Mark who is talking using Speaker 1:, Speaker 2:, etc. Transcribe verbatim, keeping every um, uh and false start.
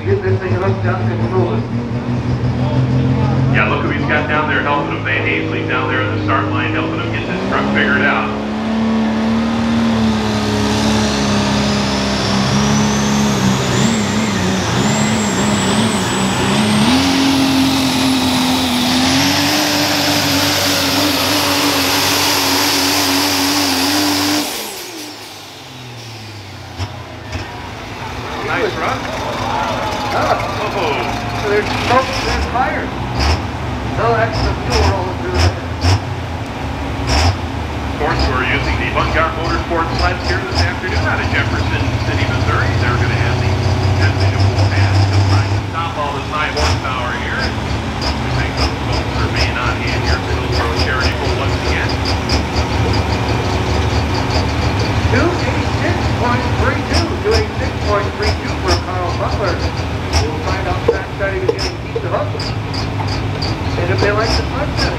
Speaker 1: to get this thing hooked up and moving.
Speaker 2: Yeah, look who he's got down there helping him. Van Hazley down there on the start line helping him get this truck figured out. Nice run.
Speaker 1: Oh.
Speaker 2: Oh.
Speaker 1: So there's smoke, there's fire. No extra fuel rolling through there.
Speaker 2: Of course, we're using the Vanguard Motorsports sleds here this afternoon out of Jefferson City, Missouri. They're going to have the visual pass to try to stop all this high horsepower here. We think those folks are being on hand here for Hillsborough Charity Pool once again.
Speaker 1: two eighty-six point three two, two eighty-six point three two for Carl Butler. We'll find out that starting to getting heat to hook. And if they like the punch